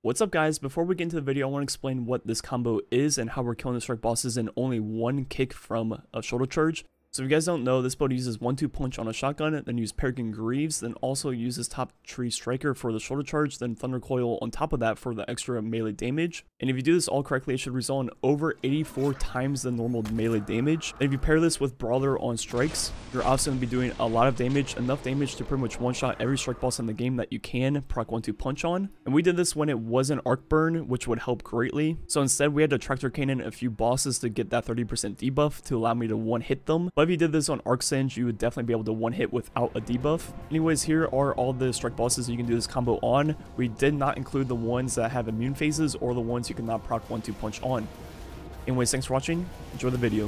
What's up guys, before we get into the video I want to explain what this combo is and how we're killing the strike bosses in only one kick from a shoulder charge. So if you guys don't know, this build uses 1-2 punch on a shotgun, then use Peregrine Greaves, then also uses top tree striker for the shoulder charge, then thunder coil on top of that for the extra melee damage. And if you do this all correctly, it should result in over 84 times the normal melee damage. And if you pair this with brawler on strikes, you're obviously going to be doing a lot of damage, enough damage to pretty much one-shot every strike boss in the game that you can proc 1-2 punch on. And we did this when it wasn't arc burn, which would help greatly. So instead we had to tractor cannon a few bosses to get that 30% debuff to allow me to one-hit them. But if you did this on Arc Singe, you would definitely be able to one-hit without a debuff. Anyways, here are all the strike bosses you can do this combo on. We did not include the ones that have immune phases or the ones you cannot proc 1-2 punch on. Anyways, thanks for watching. Enjoy the video.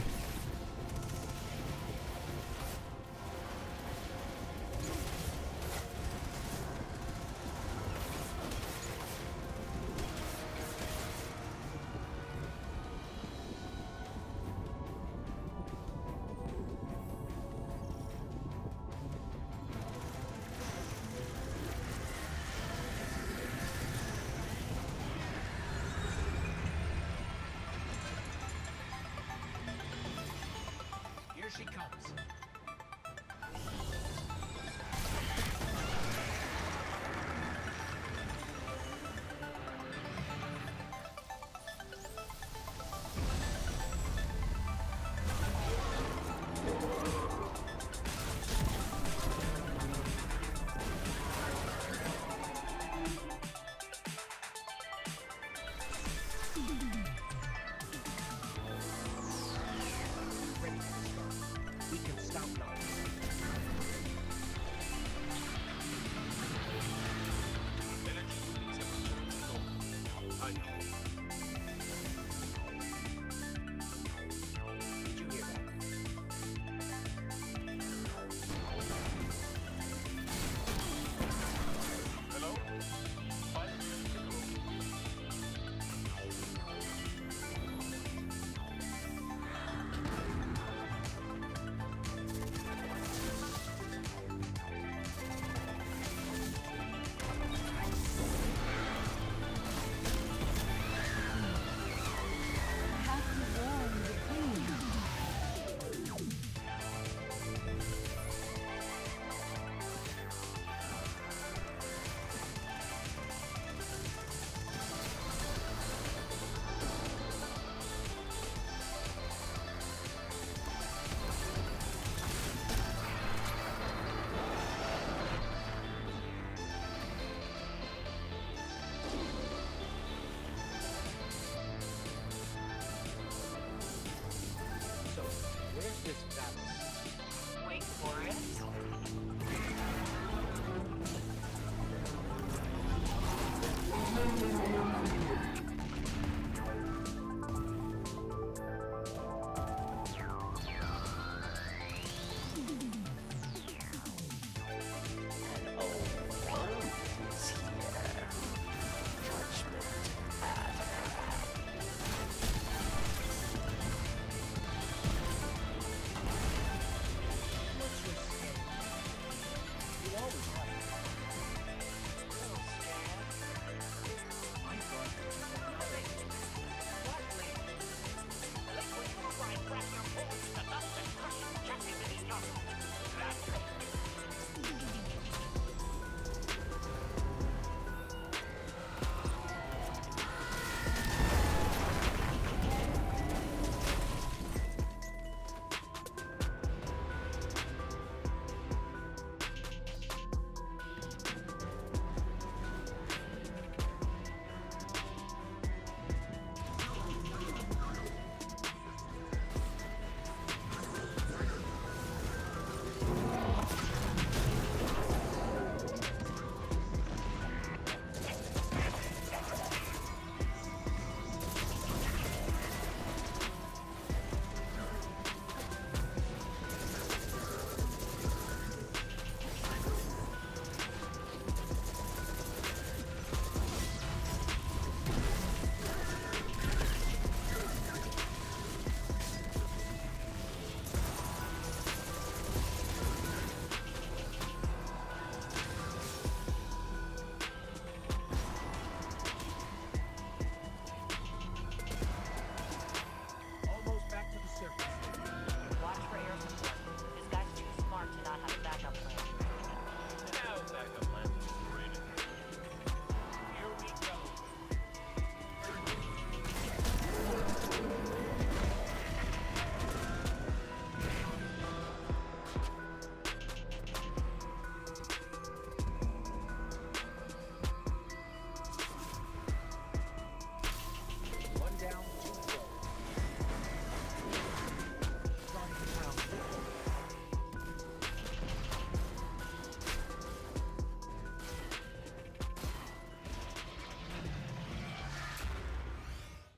Here she comes. We can stop now. Energy.